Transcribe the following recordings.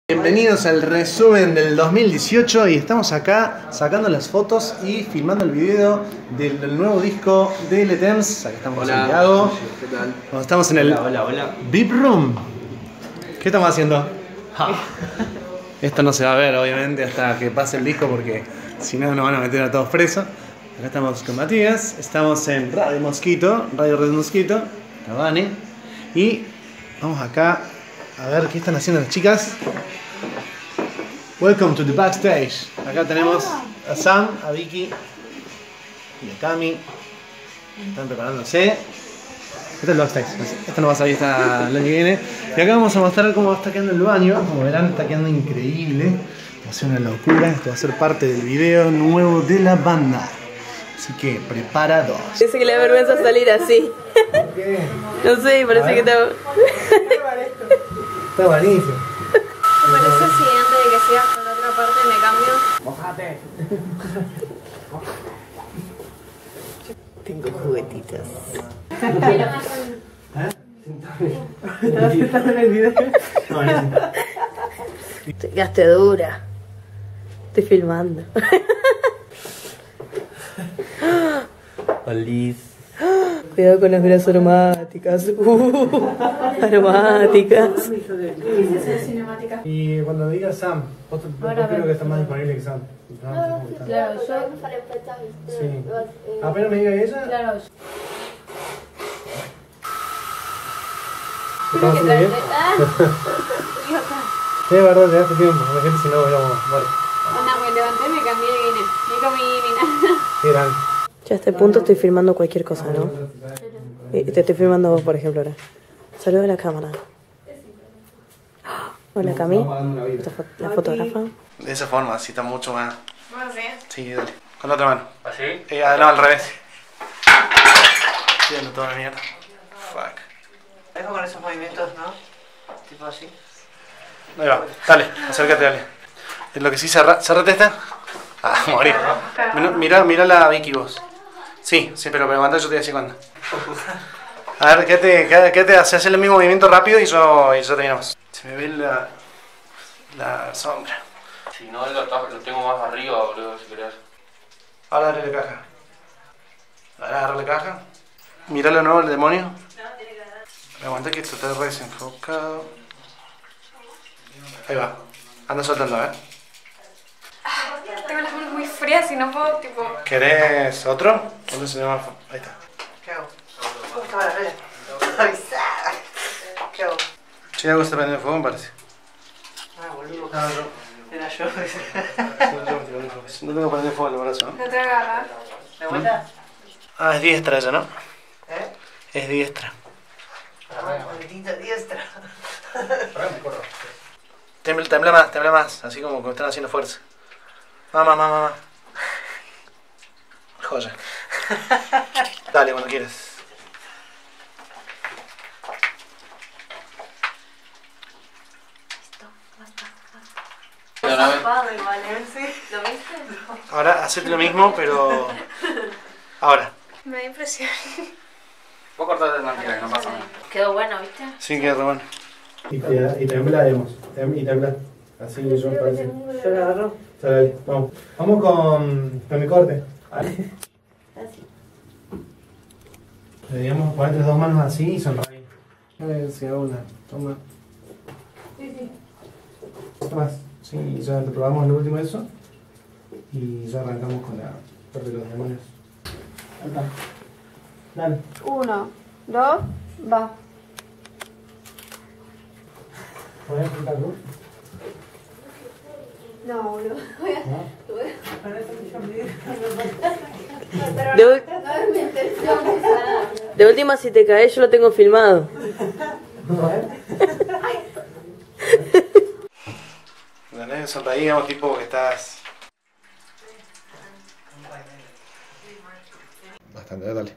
Bienvenidos al resumen del 2018 y estamos acá sacando las fotos y filmando el video del nuevo disco de Letems. Acá estamos con Santiago. ¿Qué tal? Estamos en el VIP Room. ¿Qué estamos haciendo? Esto no se va a ver obviamente hasta que pase el disco porque si no nos van a meter a todos presos. Acá estamos con Matías, estamos en Radio Mosquito, Radio Red Mosquito, Cavani. Y vamos acá a ver qué están haciendo las chicas. Welcome to the backstage. Acá tenemos a Sam, a Vicky y a Cami. Están preparándose. Este es el backstage. Esto no va a salir hasta el año que viene. Y acá vamos a mostrar cómo está quedando el baño. Como verán, está quedando increíble. Va a ser una locura. Esto va a ser parte del video nuevo de la banda. Así que preparados. Dice que le da vergüenza salir así. ¿Por qué? No sé, parece que está... Está buenísimo. Me parece siguiente de que sigas con la otra parte me cambio. Mojate. Tengo juguetitos. Te quedaste dura. Estoy filmando. Olis. Cuidado con las velas aromáticas. Aromáticas. Y cuando diga Sam, vos creo que está más disponible que Sam. Claro, yo. Sí. Apenas me diga ella. Claro, yo. ¿Estás haciendo bien? Sí, es verdad, ya hace tiempo. La gente si no, digamos, vale. Onda, me levanté, me cambié y vine. Ni comí ni nada. Qué grande. Ya a este punto estoy filmando cualquier cosa, ¿no? Y te estoy filmando vos, por ejemplo, ahora. Saluda a la cámara. Hola, Cami. La fotógrafa. De esa forma, así está mucho más. Bueno, sí. Sí, dale. Con la otra mano. ¿Así? No, al revés. Estoy toda la mierda. Fuck. Dejo con esos movimientos, ¿no? Tipo así. Ahí va. Dale, acércate, dale. Es lo que sí, cerrate esta. Ah, morir. Mira la Vicky vos. Sí, pero levanta, yo te voy a decir cuándo. A ver, quédate, haces el mismo movimiento rápido y yo terminamos. Se me ve la sombra. Si no, lo tengo más arriba, boludo, si querés. Ahora dale la caja. Ahora agarra la caja. Mira lo nuevo, el demonio. Aguanta que esto está re desenfocado. Ahí va. Anda soltando, Tengo las manos muy frías y no puedo, tipo. ¿Querés otro? ¿Dónde se llama? Ahí está. ¿Qué hago? ¿Cómo estaba la red? Avisada. ¿Qué hago? Sí, algo está prendiendo fuego, me parece. Ah, boludo. No, yo. Era yo. No tengo que prender fuego en el brazo, ¿no? No te agarrar. ¿De vuelta? Ah, es diestra ella, ¿no? ¿Eh? Es diestra. Ah, maldita diestra. Tembla más, así como que están haciendo fuerza. Mamá. Joya. Dale, cuando quieras. ¿Lo viste? Ahora, hacete lo mismo, pero... Ahora. Me da impresión. Vos cortaste tranquila, que no pasa nada. Quedó bueno, ¿viste? Sí, queda re bueno. Y tembla, digamos. Y tembla. Así yo parece. Yo la agarro. Dale, vamos. Vamos con mi corte. ¿Vale? Así. Deberíamos poner las dos manos así y sonreír. A ver si hago una. Toma. Sí. Más. Sí, ya te probamos lo último de eso. Y ya arrancamos con la parte de los demonios. Ahí está. Dale. 1, 2, va. ¿Podés apuntar luz? No, boludo. De última, si te caes, yo lo tengo filmado. Dale, sonreí, digamos, tipo que estás... Bastante, dale.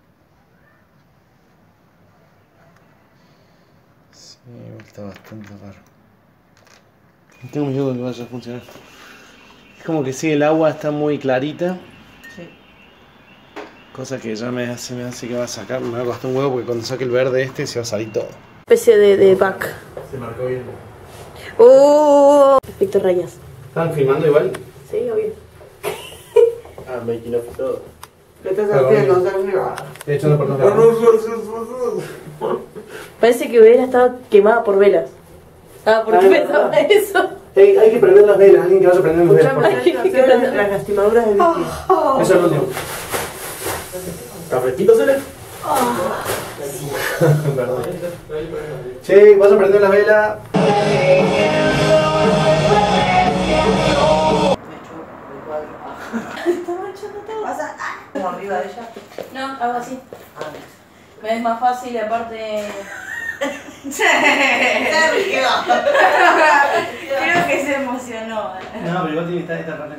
Sí, está bastante raro. No tengo miedo de que vaya a funcionar. Es como que sí, el agua está muy clarita. Sí. Cosa que ya me hace que va a sacar, me va a costar un huevo porque cuando saque el verde este se va a salir todo. Especie de back. Se marcó bien. Víctor Reyes. ¿Están filmando igual? Sí, obvio. Ah, making of todo. ¿Qué estás haciendo? Estoy echando por todos lados. Parece que hubiera estado quemada por velas. Ah, ¿por qué pensaba eso? Hey, hay que prender las velas, alguien que vaya a prender las velas. por favor. Las lastimaduras de Vicky. Eso es lo último. ¿Cafecito, Cele? Perdón. Che, vas a prender las velas. ¿Como arriba de ella? No, hago así. Me es más fácil y aparte... Se rió. Creo que se emocionó. No, pero igual tiene que estar rara.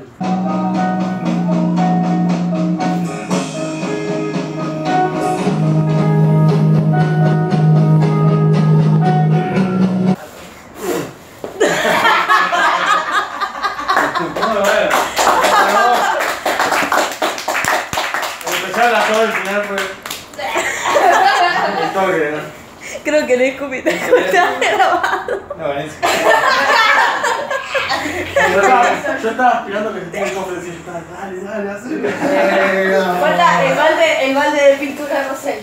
Creo que le escupiste. Está grabado. No, buenísimo. Yo estaba aspirando que te tengo que decir, dale, hazlo. Falta el balde de pintura Rosel.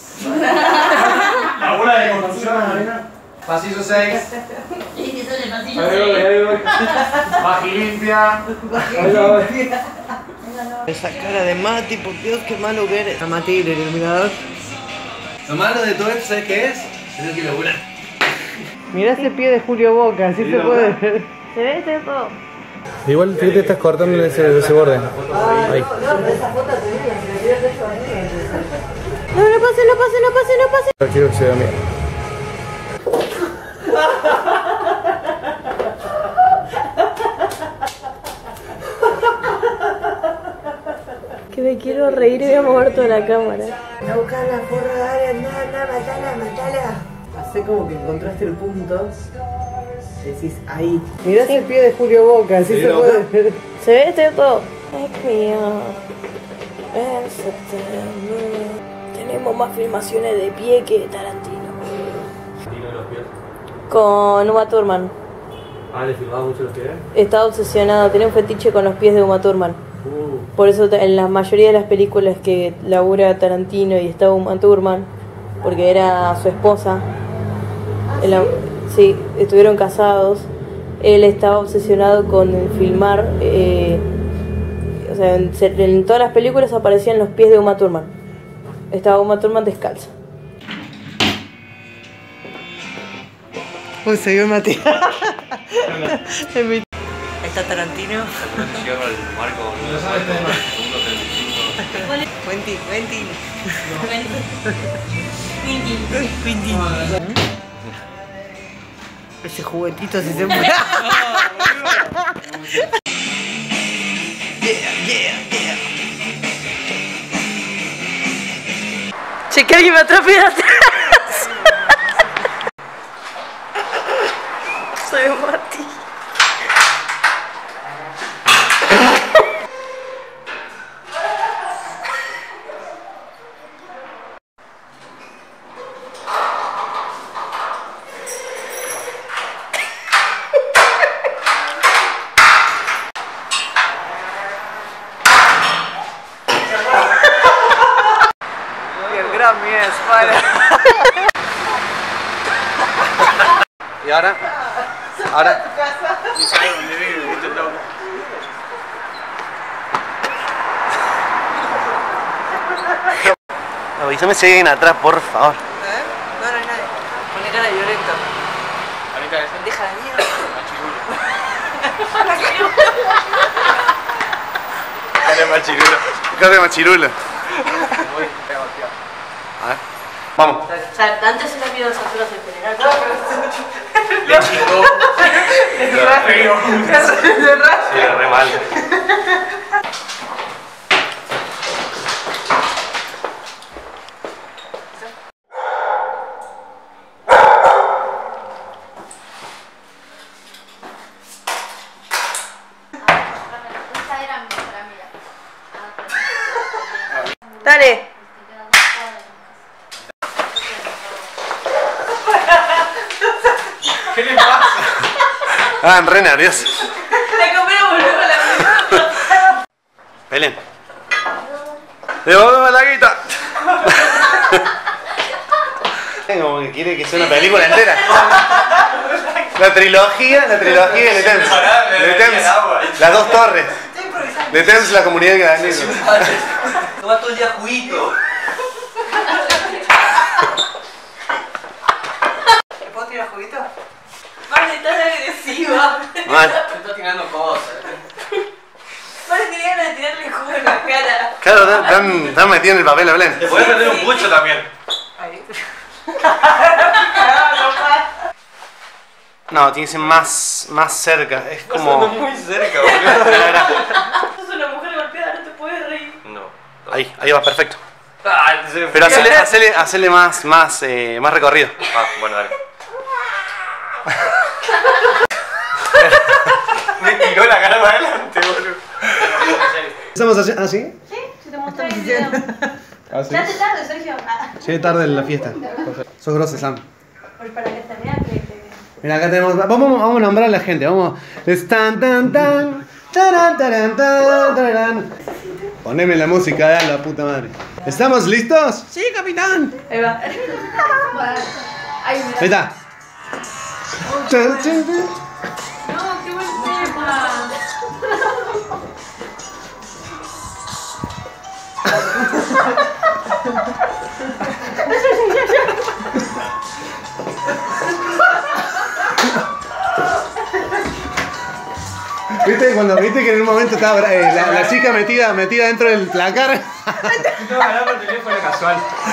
La bola de construcción, Marina. Pasillo 6. Ahí voy. Baji limpia. Esa cara de Mati, por Dios, qué malo que eres. A Mati, el iluminador. Lo malo de todo esto, ¿sabes qué es? Tener que laburar. Mirá ese pie de Julio Boca, así se puede ver. ¿Se ve? ¿Se ve todo? Igual fíjate, estás cortando ese borde. Ahí. No, pero esa foto te digo, si le tiras eso a mí. No pase. No quiero que se vea bien. Que me quiero reír y voy a mover toda la cámara. A buscar la porra, dale, anda, matala. Hacé como que encontraste el punto. Decís, ahí. Mirá ese pie de Julio Boca, así se puede ver. ¿Se ve? ¿Se ve todo? Es mío. En septiembre. Tenemos más filmaciones de pie que Tarantino. Con Uma Thurman. Ah, ¿le filmaba mucho los pies? Estaba obsesionado, tenía un fetiche con los pies de Uma Thurman. Por eso en la mayoría de las películas que labura Tarantino y está Uma Thurman, porque era su esposa, sí, estuvieron casados, él estaba obsesionado con filmar, o sea, en todas las películas aparecían los pies de Uma Thurman. Estaba Uma Thurman descalza. Uy, se vio Mati. Ahí está Tarantino. Cierra el marco. No sabes de más. Quentin. Ese juguetito si se mueve. Che, que alguien me atrape de atrás. Soy Mati. Grammy es, para. ¿Y ahora? Ahora. Ni sabes dónde vive, viste el loco. Avísame si hay alguien atrás, por favor. No hay nadie. Pone cara de violento. Ahorita ese. Deja de mierda. Machirulo. Cara de machirulo. A ver. Vamos. O sea, antes se le pido las alturas en general. Le chingó. Sí, re mal. Dale. ¿Qué le pasa? Ah, re nervioso. La comemos luego la Belén. ¡Devolveme la guita! Como que quiere que sea una película entera. La trilogía de Le Temps. Le Temps, las dos torres. Le Temps, la comunidad de Granito. Toma todo el día juguito. ¿Puedo tirar juguito? Vale, estás agresiva. Mal. Te está tirando cosas. Vale, tenía ganas de tirarle jugo en la cara. Claro, están metidos en el papel a Belén. Te podés meter un pucho también. Ahí. No, tiene que ser más cerca. Es como. Muy cerca, boludo. Sos una mujer golpeada, no te puedes reír. No. Ahí va, perfecto. Ah, se me Pero fue. hacele más recorrido. Ah, bueno, dale. Me tiró la cara para adelante, boludo. ¿Estamos así? ¿Ah, sí? Sí, se te mostró el video. ¿Ah, sí? Ya te tarde, Sergio. Llegué tarde en la fiesta. Sos grosso, Sam. Pues para que te vean que... Mira, acá tenemos. Vamos a nombrar a la gente. Vamos. Tan, tan, tan. Taran, taran, tan, tararán. Poneme la música de la puta madre. ¿Estamos listos? Sí, capitán. Ahí va. Ay, Ahí está. Tan, tan, tan. no, qué buen tema. ¿Viste que en un momento estaba la chica metida dentro del placar? No, ganaba el teléfono casual.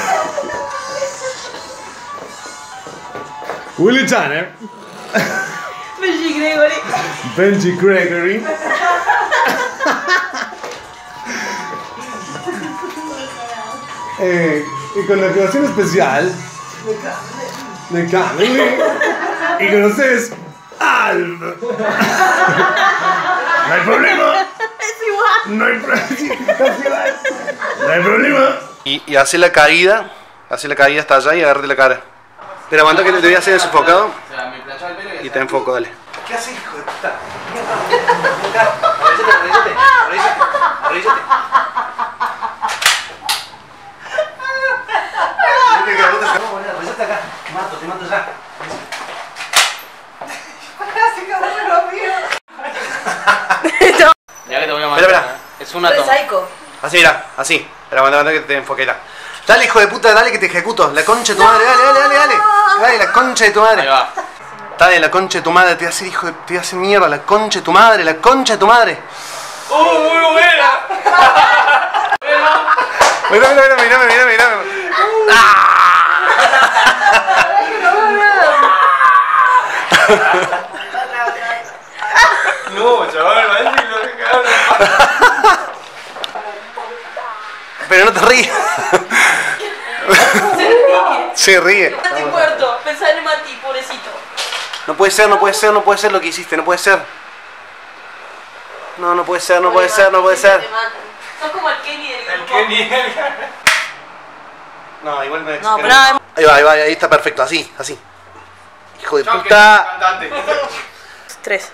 Willie Tanner, Benji Gregory. Benji Gregory. Y con la actuación especial de Connelly. Y con ustedes, Alf. No hay problema. Es igual. No hay problema. No hay problema. Y hace la caída hasta allá y agarrate la cara. Pero aguanta que te voy a hacer desenfocado. O sea, me planchaba el pelo y Y te enfoco, dale. ¿Qué haces, hijo de puta? Arrodíllate. Arrodíllate acá. Te mato ya. Ya que te voy a matar. Espera. Es una Eres toma. psycho. Así, mira, así. Pero aguanta que te enfoque, mira. Dale, hijo de puta, dale que te ejecuto. La concha de tu madre, dale. Dale, la concha de tu madre. Ahí va. Dale, la concha de tu madre, te voy a hacer hijo de. Te voy a hacer mierda, la concha de tu madre, la concha de tu madre. Muy buena! Mírame. No, chaval, parece que lo dejaron. Pero no te ríes. Se ríe. Mati muerto. Pensá en Mati, pobrecito. No puede ser lo que hiciste, no puede ser. No puede ser. Te matan. Sos como el Kenny del El grupo. Kenny. No, igual me. No, pero nada. Ahí va, ahí está perfecto, así. Hijo de Chao, puta. cantante. 3.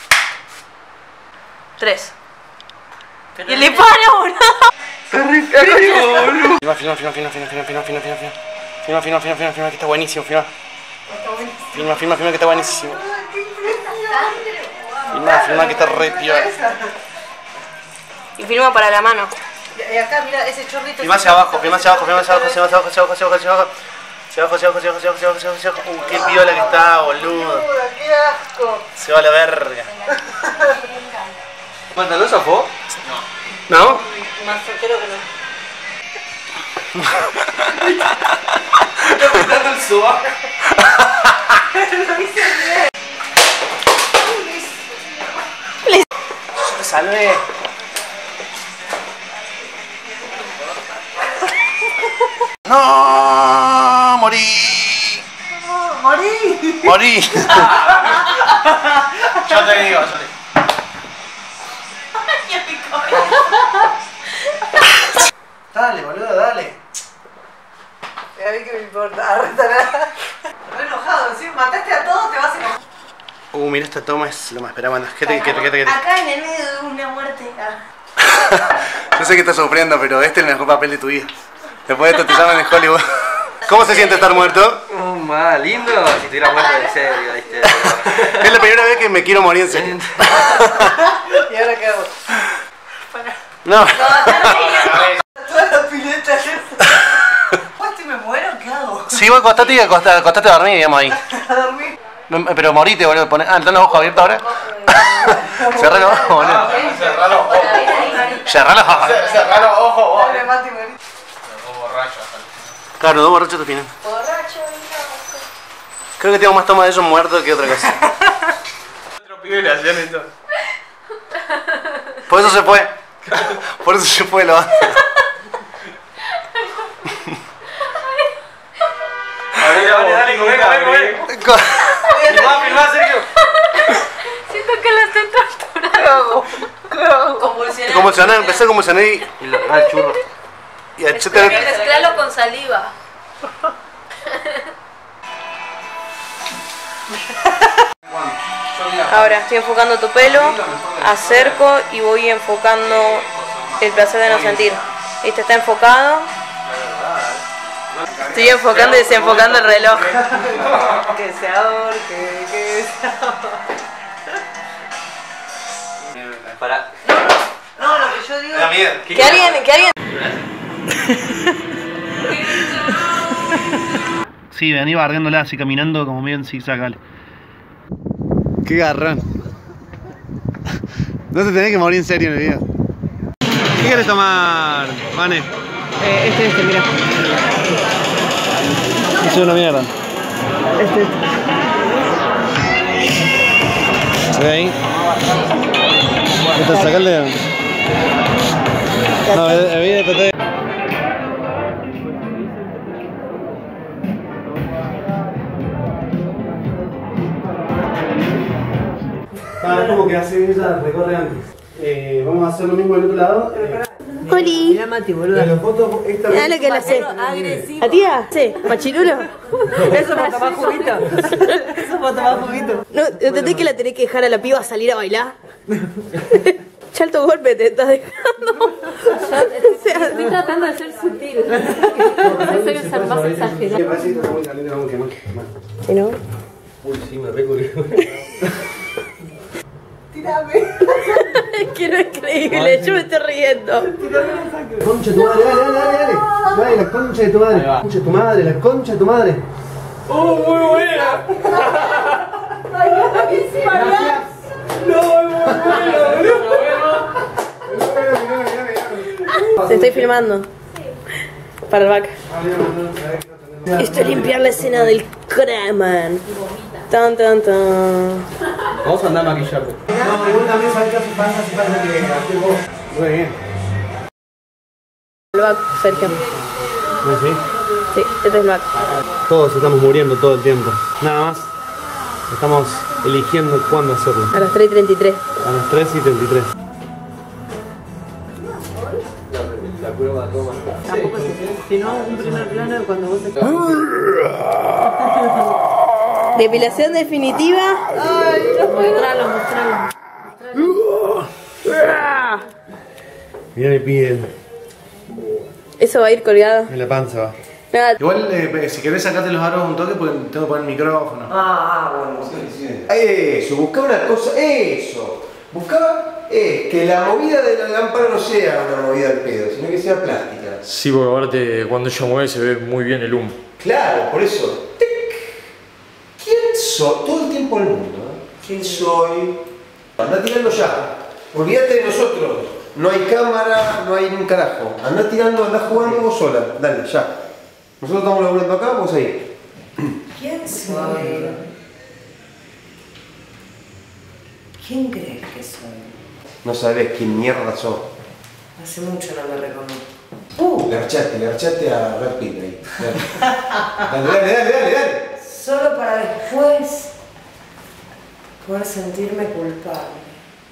Y le para, boludo. Filma, que está buenísimo, filma, que está buenísimo. Filma, que está re piola. Y filma para la mano. Y acá, mira, ese chorrito. Filma hacia abajo. Qué piola que está, boludo. ¡Qué asco! Se va a la verga. ¿Pantalón zafó? ¿No? Más creo que no. Está pintando el sobaco. Yo te salvé. ¡No! ¡Morí! ¡Morí! Yo te digo, Dale, boludo, dale. A mí que me importa, re enojado, ¿sí? Mataste a todos, te vas a enojar. Mira, esta toma es lo más. Espera, bueno, Acá en el medio de una muerte. Yo sé que estás sufriendo, pero este es el mejor papel de tu vida. Después de esto te llaman en Hollywood. ¿Cómo se siente estar muerto? Más lindo si estuviera muerto de serio, ¿viste? Es la primera vez que me quiero morir en serio. ¿Y ahora qué hago? No. Toda la pileta si me muero, ¿qué hago? Sí, vos acostate a dormir, digamos ahí. ¿A dormir? Pero morite, boludo. ¿Están los ojos abiertos ahora? Cerrá los ojos, boludo. Cerrá los ojos. Cerrá los ojos. Cerrá los ojos. Dale, Mati, morí. Dos borrachos. Claro, dos borrachos te opinan. Creo que tengo más toma de ellos muertos que otra cosa. Otro pibe le hacían esto. Por eso se fue. Por eso se fue, lo va. Dale, come. Filmá, Sergio. Siento que la estoy torturando. Convulsioné, empecé a convulsionar y El churro. a echarte. Mezclalo con saliva. Ahora estoy enfocando tu pelo, acerco y voy enfocando el placer de no sentir. ¿Viste? Está enfocado. Estoy enfocando y desenfocando el reloj. Que se ahorque, que se ahorque. Para. No, lo que yo digo es Que alguien. Sí, vení barriéndola así caminando como medio en zigzag, dale. Qué garrón. No te tenés que morir en serio en el video. ¿Qué quieres tomar, Vane? mira. Es una mierda. ¿Se ve ahí? ¿Esto es sacarle? No, evídate. Es como que hace ella recorre antes. Vamos a hacer lo mismo del otro lado. Oli. Mira, Mati, boludo. La foto esta Mira lo que le hace. ¿A tía? Sí, machirulo. Eso para tomar juguito. Eso para tomar juguito. No, ¿entendés que la tenés que dejar a la piba a salir a bailar? Ya alto golpe te estás dejando. Estoy tratando de ser sutil. Hacer el más exagerado. ¿Sí, no? Uy, sí, me recuerdo. Tirame. Es que no es creíble, yo me estoy riendo. Concha de tu madre, dale. Dale, la concha de tu madre. La concha de tu madre, la concha de tu madre. Muy buena. Te estoy filmando. Para el back. Esto es limpiar la escena del Kraman. Tan. Vamos a andar a maquillarte. No, igual también sabes qué pasa si pasa que haces vos. Muy bien. El back, Sergio. ¿Sí? Sí, este es el back. Todos estamos muriendo todo el tiempo. Nada más. Estamos eligiendo cuándo hacerlo. A las 3:33. A las 3:33. La prueba toma. Tampoco si no, un primer plano cuando vos te... Depilación definitiva. Mostralo. Mira mi piel. Eso va a ir colgado. En la panza va. Nada. Igual, si querés sacarte los aros un toque, porque tengo que poner el micrófono. bueno. Eso, buscaba una cosa, eso. Buscaba que la movida de la lámpara no sea una movida al pedo, sino que sea plástica. Sí, porque ahora cuando ella mueve se ve muy bien el humo. Claro, por eso. ¡Tic! ¿Quién soy? Todo el tiempo en el mundo, ¿eh? ¿Quién soy? Andá tirando ya. Olvídate de nosotros. No hay cámara, no hay un carajo. Andá tirando, andá jugando vos sola. Dale, ya. Nosotros estamos laburando acá, vos ahí. ¿Quién soy? ¿Quién crees que soy? No sabés quién mierda sos. Hace mucho no me reconozco. Le archaste a Brad Pitt ahí. Dale. Solo para después poder sentirme culpable.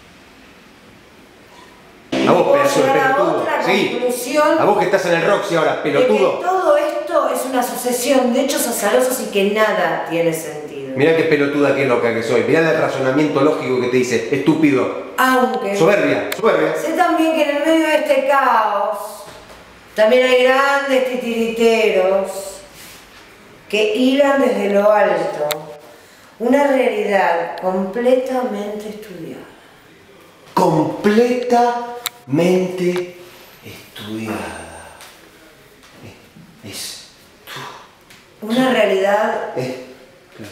A vos, pedazo de Llegar a pelotudo. otra Sí. conclusión A vos que estás en el Roxy ahora, de que pelotudo. todo esto es una sucesión de hechos azarosos y que nada tiene sentido. Mirá qué pelotuda, qué loca que soy. Mirá el razonamiento lógico que te dice, estúpido. Aunque Soberbia, soberbia. sé también que en el medio de este caos también hay grandes titiriteros que hilan desde lo alto una realidad completamente estudiada. Completamente estudiada. Una realidad Claro.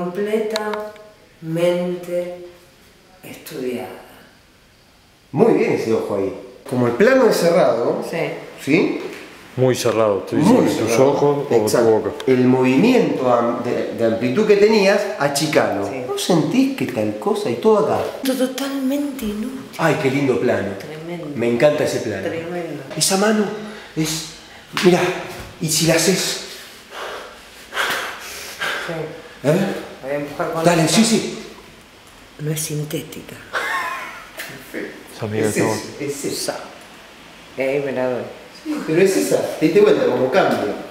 completamente estudiada. Muy bien ese ojo ahí. Como el plano es cerrado, Sí. ¿sí? Muy cerrado, estoy diciendo, tus cerrado. ojos o Exacto. tu boca. El movimiento de amplitud que tenías, achicalo. Sí. ¿No sentís que tal cosa y todo acá? Totalmente inútil. Ay, qué lindo plano. Tremendo. Me encanta ese plano. Tremendo. Esa mano es... Mirá, y si la haces... Sí. A ver. Voy a empujar con Dale, la sí, sí. No es sintética. Esa amiga Es, que es esa. Ahí me la doy. Sí, pero es esa. Te diste cuenta como cambio.